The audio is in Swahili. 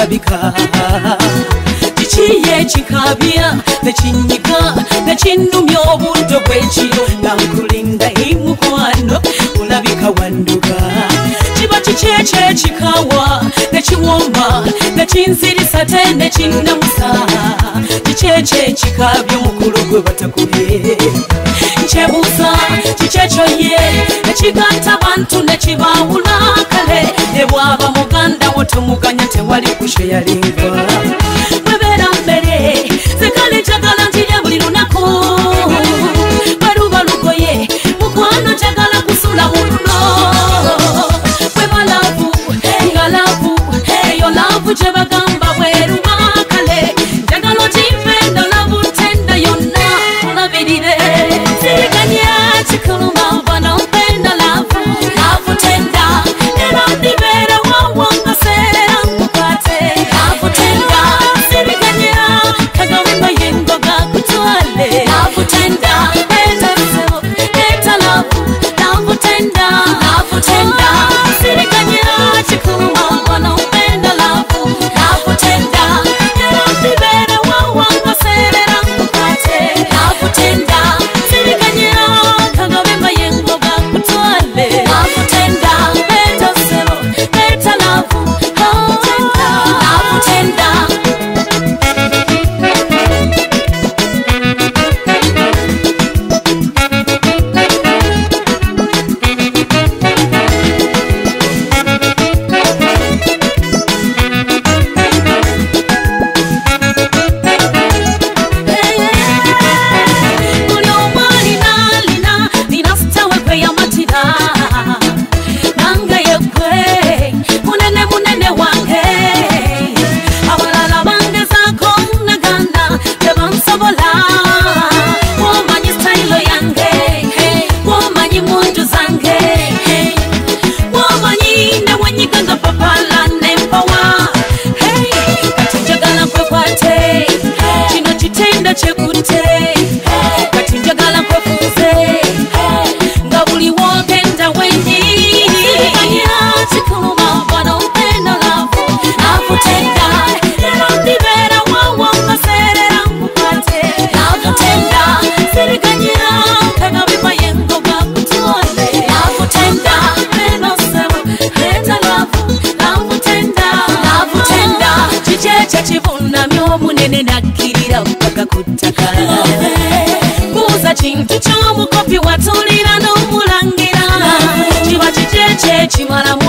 kulabika kichiye chikabia nechinyika nechinumya obuddo bwekiro nga nkulinda imukwano kulabika wanduka kiba kicheche chikawa nechiwomba nechinzirisa te nechinnamusa kicheche chikabyo mukulu gwe batakubye nchebuza kichecho ye nechigata bantu nechibawula kale nebwaba muganda wotomuganya tewali kusheya lingwa bwebera mbere zekale chagala ntija buli lunaku baluba lugoye mukwano chagala kusula muluno bwebalavu ngalavu eyo lavu chebagamba bweruba kale chagala chifenda lavu tenda yonna olabirire ziriganya chikuluma bana upenda lavu lavu tenda era ndibera wawanga serera mukate lavu tenda ziriganya kagamba yengo gakutwale lavu tenda eta so eta lavu tenda ziriganya chikuluma bana upenda lavu tenda era ndibera wawanga serera mukate lavu tenda ziriganya kagamba yengo gakutwale lavu tenda eta so eta lavu tenda buza chintu chomukopi watulira n'omulangira kiba kicheche chimala